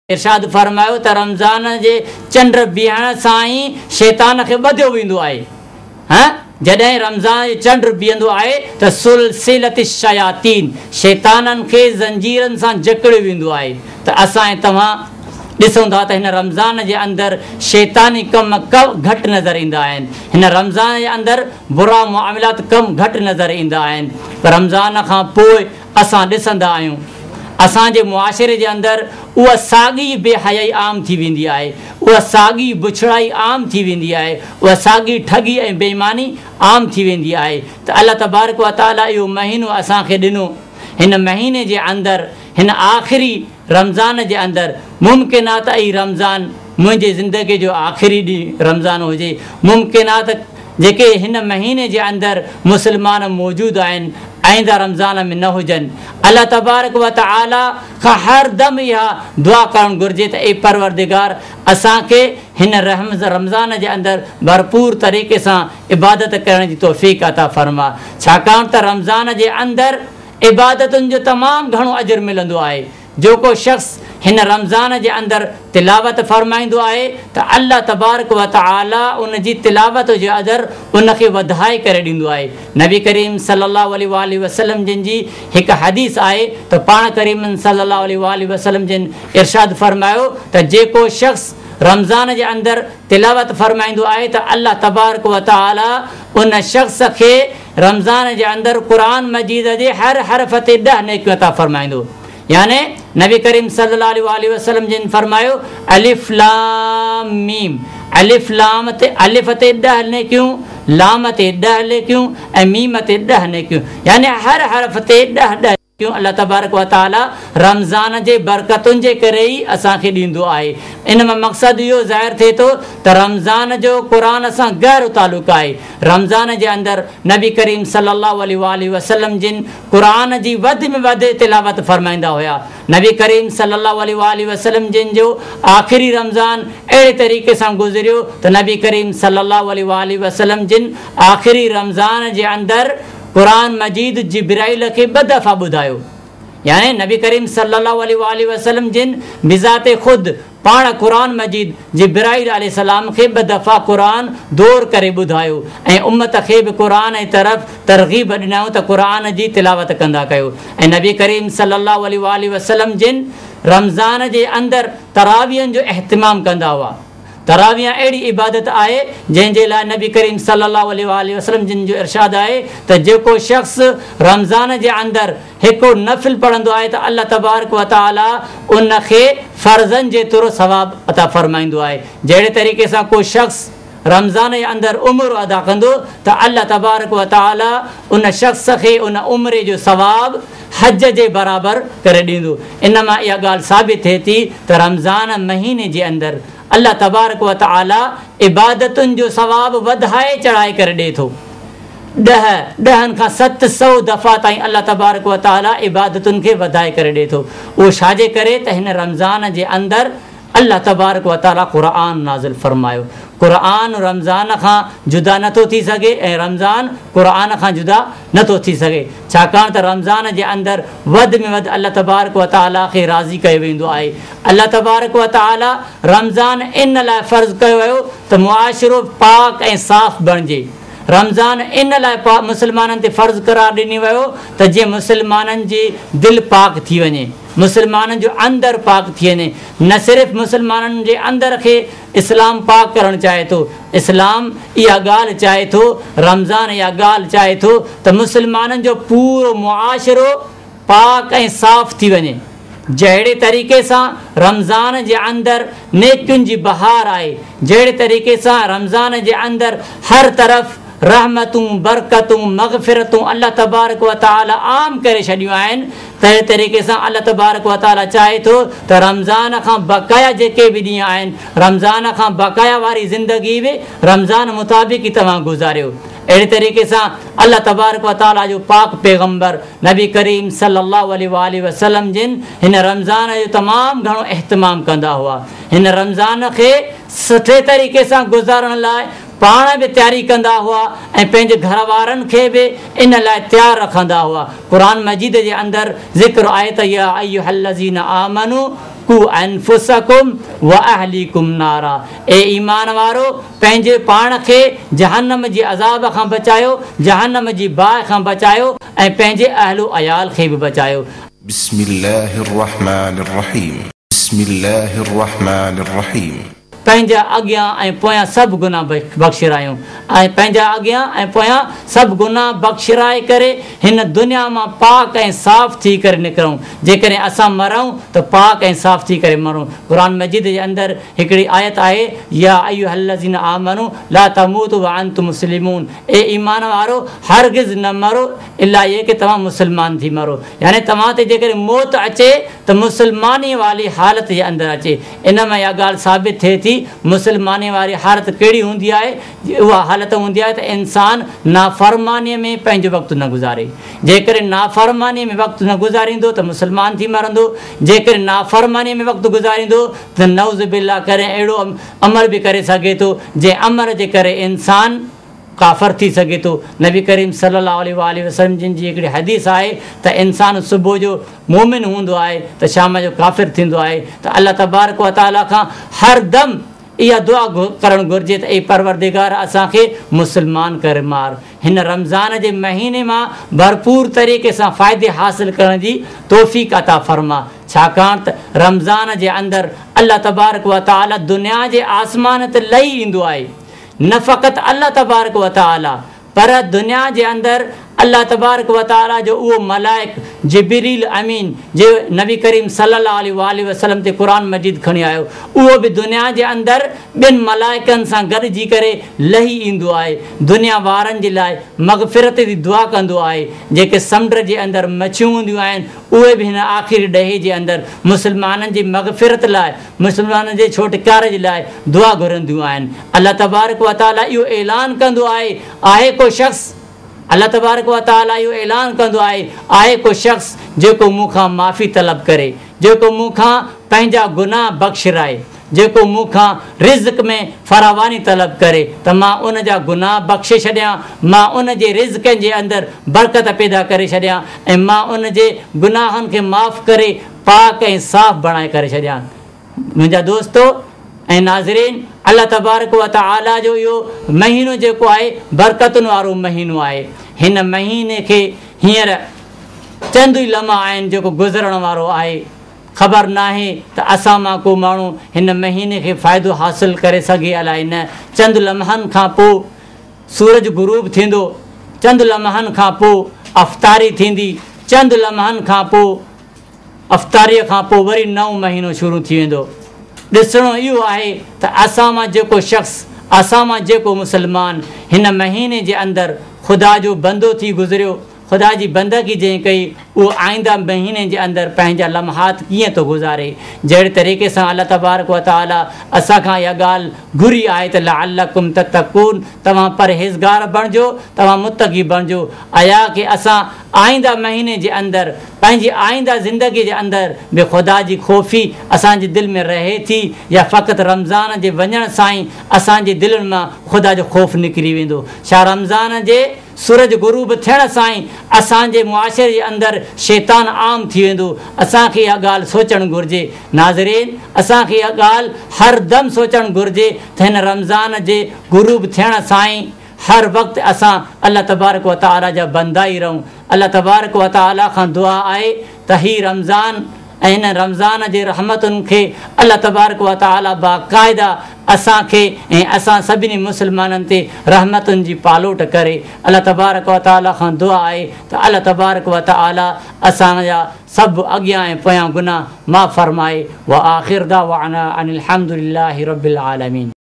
इरशाद फरमायो त रमज़ान जे चंड बीहण सां ई शैतान खे ॿधियो वेंदो आहे। हां, जॾहिं रमज़ान जो चंड बीहंदो आहे त सुलसिलत शयातीन, शैताननि खे ज़ंजीरनि सां जकड़ियो वेंदो आहे। त असां ऐं तव्हां ॾिसूं था त हिन रमज़ान जे अंदरि शैतानी कम घटि नज़र ईंदा आहिनि। हिन रमज़ान जे अंदरि बुरा मुआमलात कम घटि नज़र ईंदा आहिनि। पर रमज़ान खां पोइ असां ॾिसंदा आहियूं असांजे मुआशिरे जे अंदरि उहा साॻी बेहयाई आम थी वेंदी आहे, उहा साॻी बुछड़ाई आम थी वेंदी आहे, उहा साॻी ठगी ऐं बेईमानी आम थी वेंदी आहे। त अल्लाह तबारक व तआला इहो महीनो असांखे ॾिनो। हिन महीने जे अंदरि, हिन आख़िरी रमज़ान जे अंदरि, मुमकिन आहे त ई रमज़ान मुंहिंजे ज़िंदगी जो आख़िरी ॾींहुं रमज़ान हुजे। मुमकिन आहे त जेके हिन महीने जे अंदरि मुस्लमान मौजूदु आहिनि आईंदा रमज़ान में न हुजनि। अल्लाह तबारक व तआला खां हर दम इहा दुआ करणु घुरिजे त ए परवरदिगार असांखे हिन रमज़ान जे अंदरि भरपूर तरीक़े सां इबादत करण जी तौफ़ीक़ अता फ़रमा। छाकाणि त रमज़ान जे अंदरि इबादतुनि जो तमामु घणो अजर मिलंदो आहे। जो को शख़्स हिन रमज़ान जे अंदरि तिलावत फ़रमाईंदो आहे त अल्लाह तबारक व तआला उन जी तिलावत जो अजर उनखे वधाए करे ॾींदो आहे। नबी करीम सल्लल्लाहु अलैहि वसल्लम जिन जी हिकु हदीस आहे त पाण करीम सल्लल्लाहु अलैहि वसल्लम जिन इरशाद फ़रमायो त जेको शख़्स रमज़ान जे अंदरि तिलावत फ़रमाईंदो आहे त अल्लाह तबारक व तआला उन शख़्स खे रमज़ान जे अंदरि क़ुरान मजीद जे हर हर्फ़ ते 10 नेकियूं अता फ़रमाईंदो। याने नबी करीम सल्लल्लाहु अलैहि वसल्लम जिन फरमायो अलिफ लाम मीम, अलिफ लाम ते अलिफ ते 10 नेकियूं, लाम ते 10 नेकियूं ऐं मीम ते 10 नेकियूं, याने हर हर्फ ते 10 अल्लाह तबारक व तआला रमज़ान जे बरकतुनि जे करे ई असांखे ॾींदो आहे। इन मां मक़सदु इहो ज़ाहिर थिए थो त रमज़ान जो क़ुरान सां गहरो तालुक़ु आहे। रमज़ान जे अंदरि नबी करीम सल्लल्लाहु अलैहि वसल्लम जिन क़ुरान जी वधि में वधि तिलावत फ़रमाईंदा हुया। नबी करीम सल्लल्लाहु अलैहि वसल्लम जिन जो आख़िरी रमज़ान अहिड़े तरीक़े सां गुज़रियो त नबी करीम सल्लल्लाहु अलैहि वसल्लम जिन आख़िरी रमज़ान जे अंदरि क़ुरान मजीद जिब्राइल खे 2 दफ़ा ॿुधायो। यानी नबी करीम सल्लल्लाहु अलैहि वसल्लम जिन बिज़ाते ख़ुदि पाण क़ुरान मजीद जिब्राइल अलैहिस्सलाम खे 2 दफ़ा क़ुरान दौर करे ॿुधायो ऐं उम्मत खे बि क़ुरान जी तरफ़ तरग़ीब ॾिनऊं त क़ुरान जी तिलावत कंदा कयो। ऐं नबी करीम सल्लल्लाहु अलैहि वसल्लम जिन रमज़ान जे अंदरि तरावियनि जो अहतमाम कंदा हुआ। तरावियां अहिड़ी इबादत आहे जंहिंजे लाइ नबी करीम सल्लल्लाहु अलैहि वसल्लम जिन जो इरशाद आहे त जेको शख़्स रमज़ान जे अंदरि हिकु नफ़िल पढ़ंदो आहे त अल्लाह तबारक व तआला उनखे फ़र्ज़नि जे तुर सवाब अता फ़रमाईंदो आहे। जहिड़े तरीक़े सां को शख़्स रमज़ान जे अंदरि उम्र अदा कंदो त अल्लाह तबारक व तआला उन शख़्स खे उन उम्र जो सवाब हज जे बराबरि करे ॾींदो। इन मां इहा ॻाल्हि साबित थिए थी त रमज़ान महीने जे अंदरि अल्लाह तबारक व तआला इबादतुनि जो सवाब वधाए चढ़ाए करे ॾिए थो। 10 खां 700 दफ़ा ताईं अल्लाह तबारक व तआला इबादतुनि खे वधाए करे ॾिए थो। उहो छाजे करे त हिन रमज़ान जे अंदरि अल्लाह तबारक व तआला क़ुरान नाज़िल फ़रमायो। क़ुरान रमज़ान खां जुदा नथो थी सघे ऐं रमज़ान क़ुरान खां जुदा नथो थी सघे। छाकाणि त रमज़ान जे अंदरि वधि में वधि अल्लाह तबारक व तआला खे राज़ी कयो वेंदो आहे। अल्लाह तबारक व तआला रमज़ान इन लाइ फ़र्ज़ु कयो वियो त मुआशिरो पाक ऐं साफ़ बणिजे। रमज़ान इन लाइ मुस्लमाननि ते फ़र्ज़ु करार ॾिनी वियो त जीअं मुस्लमाननि जी दिलि पाक थी वञे, मुस्लमाननि जो अंदरि पाक थी वञे। न सिर्फ़ु मुस्लमाननि जे अंदर खे इस्लाम पाक करणु चाहे थो, इस्लाम इहा ॻाल्हि चाहे थो, रमज़ान इहा ॻाल्हि चाहे थो त मुस्लमाननि जो पूरो मुआशिरो पाक ऐं साफ़ थी वञे। जहिड़े तरीक़े सां रमज़ान जे अंदरि नेकियुनि जी बहार आहे, जहिड़े तरीक़े सां रमज़ान जे अंदरि हर तरफ़ रहमतूं बरकतूं मग़फ़िरतूं अल्लाह तबारक व तआला आम करे छॾियूं आहिनि, तहिड़े तरीक़े सां अल्लाह तबारक व तआला चाहे थो त रमज़ान खां बक़ाया जेके बि ॾींहं आहिनि, रमज़ान खां बक़ाया वारी ज़िंदगी बि रमज़ान मुताबिक़ ई तव्हां गुज़ारियो। अहिड़े तरीक़े सां अल्लाह तबारक व तआला जो पाक पैगम्बर नबी करीम सल्लल्लाहु अलैहि वसल्लम जिन हिन रमज़ान जो तमामु घणो अहतमाम कंदा हुआ। हिन रमज़ान खे सुठे तरीक़े सां गुज़ारण लाइ पाण बि तयारी कंदा हुआ ऐं पंहिंजे घर वारनि खे बि इन लाइ तयारु रखंदा हुआ। क़ुरान मजीद जे अंदरि ज़िक्र आहे त या अय्युहल्लज़ीना आमनू वक़ू अनफुसकुम व अहलीकुम नारा। ए ईमान वारो, पंहिंजे पाण खे जहन्नम जी अज़ाब खां बचायो, जहन्नम जी बाहि खां बचायो ऐं पंहिंजे अहलो अयाल खे बि बचायो। बिस्मिल्लाहिर रहमानिर रहीम। बिस्मिल्लाहिर रहमानिर रहीम। पंहिंजा अॻियां ऐं पोयां सभु गुनाह बख़्शिरायूं ऐं पंहिंजा अॻियां ऐं पोयां सभु गुनाह बख़्शिराए करे हिन दुनिया मां पाक ऐं साफ़ थी करे निकिरूं। जेकॾहिं असां मरूं त पाक ऐं साफ़ थी करे मरूं। क़ुर मजीद जे अंदरि हिकिड़ी आयत आहे, या अय्युहल्लज़ीना आमनू ला तमूतू व अंतुम मुस्लिमून। ए ईमान वारो, हरगिज़ न मरो इला ये कि तव्हां मुस्लमान थी मरो। यानी तव्हां ते जेकॾहिं मौत अचे त मुस्लमानी वारी हालत जे अंदरि अचे। इन में इहा ॻाल्हि साबित थिए थी मुस्लमानी वारी हालत कहिड़ी हूंदी आहे। उहा हालत हूंदी आहे त इंसान नाफ़रमानीअ में पंहिंजो वक़्तु न गुज़ारे। जेकॾहिं नाफ़रमानीअ में वक़्तु न गुज़ारींदो त मुस्लमान थी मरंदो। जेकॾहिं नाफ़रमानीअ में वक़्तु गुज़ारींदो त नऊज़ बिल्लाह करे अहिड़ो अमल बि करे सघे थो जंहिं अमल जे करे इंसान काफ़िर थी सघे थो। नबी करीम सल्लल्लाहु अलैहि वसल्लम जिन जी हिकिड़ी हदीस आहे त इंसान सुबुह जो मोमिन हूंदो आहे त शाम जो काफ़िर थींदो आहे। त अल्लाह तबारक व तआला खां हर दम इहा दुआ करणु घुरिजे त ए परवरदिगार असांखे मुस्लमान करे मार। हिन रमज़ान जे महीने मां भरपूर तरीक़े सां फ़ाइदे हासिल करण जी तौफ़ीक़ अता फ़रमा। छाकाणि त रमज़ान जे अंदरि अल्लाह तबारक व तआला दुनिया जे आसमान ते लही ईंदो आहे। न फ़क़ति अल्लाह तबारक व तआला, पर दुनिया जे अंदरि अल्लाह तबारक व तआला जो उहो मलाइक जिब्रील अमीन जे नबी करीम सल्लल्लाहु अलैहि वसल्लम ते क़ुर मजीद खणी आयो, उहो बि दुनिया जे अंदरि ॿिनि मलाइकनि सां गॾिजी करे लही ईंदो आहे। दुनिया वारनि जे लाइ मग़फ़िरत जी दुआ कंदो आहे। जेके समुंड जे अंदरि मछियूं हूंदियूं आहिनि उहे बि हिन आख़िरी ॾहे जे अंदरि मुस्लमाननि जी मग़फ़िरत लाइ, मुस्लमाननि जे छोटकारे जे लाइ दुआ घुरंदियूं आहिनि। अल्लाह तबारक व तआला इहो ऐलान कंदो आहे को शख़्स, अल्लाह तबारक व तआला इहो ऐलान कंदो आहे को शख़्स जेको मूंखां माफ़ी तलब करे, जेको मूंखां पंहिंजा गुनाह बख़्शिराए, जेको मूंखां रिज़्क़ में फरावानी तलब करे त मां उन जा गुनाह बख़्शे छॾियां, मां उन जे रिज़्क़नि जे अंदरि बरकत पैदा करे छॾियां ऐं मां उन जे गुनाहनि खे माफ़ करे पाक ऐं साफ़ बणाए करे छॾियां। मुंहिंजा दोस्तो ऐं नाज़रीन, अल्लाह तबारक व तआला जो इहो महीनो जेको आहे बरकतुनि वारो महीनो आहे। हिन महीने खे हींअर चंद ई लम्हा आहिनि जेको गुज़रण वारो आहे। ख़बर नाहे त असां मां को माण्हू हिन महीने खे फ़ाइदो हासिल करे सघे अलाए न। चंद लम्हनि खां पोइ सूरज गुरूब थींदो, चंद लम्हनि खां पोइ अफ़्तारी थींदी, चंद लम्हनि खां पोइ अफ़्तारीअ खां पोइ वरी नओं महीनो शुरू थी वेंदो। ॾिसणो इहो आहे त असां मां जेको शख़्स, असां मां जेको मुस्लमान हिन महीने जे अंदरि ख़ुदा जो बंदो थी गुज़रियो, ख़ुदा जी बंदगी जंहिं कई, उहो आईंदा महीने जे अंदरि पंहिंजा लम्हात कीअं थो गुज़ारे। जहिड़े तरीक़े सां अल्लाह तबारक व तआला असांखां इहा ॻाल्हि घुरी आहे त लअल्लकुम तत्तक़ून, तव्हां परहेज़गार बणिजो, तव्हां मुत्तक़ी बणिजो। आया कि असां आईंदा महीने जे अंदरि, पंहिंजी आईंदा ज़िंदगी जे अंदरि बि ख़ुदा जी ख़ौफ़ी असांजे दिलि में रहे थी, या फ़क़ति रमज़ान जे वञण सां ई असांजे दिलनि मां ख़ुदा जो ख़ौफ़ निकिरी वेंदो। छा रमज़ान जे सूरज गुरूब थियण सां ई असांजे मुआशरे जे अंदरि शैतान आम थी वेंदो? असांखे इहा ॻाल्हि सोचणु घुरिजे। नाज़रीन, असांखे इहा ॻाल्हि हर दम सोचणु घुरिजे त हिन रमज़ान जे गुरूब थियण सां ई हर वक़्तु असां अल्लाह तबारक व तआला जा बंदा ई रहूं। अल्लाह तबारक व तआला खां दुआ आहे त हीउ रमज़ान ऐं हिन रमज़ान जे रहमतुनि खे अल्लाह तबारक व तआला बाक़ाइदा असांखे ऐं असां सभिनी मुस्लमाननि ते रहमतुनि जी पालोट करे। अल्लाह तबारक व तआला खां दुआ आहे त अल्लाह तबारक व तआला असांजा सभु अॻियां ऐं पोयां गुनाह माफ़ फ़रमाए। व आख़िर दावाना अनिल हम्दुलिल्लाहि रब्बिल आलमीन।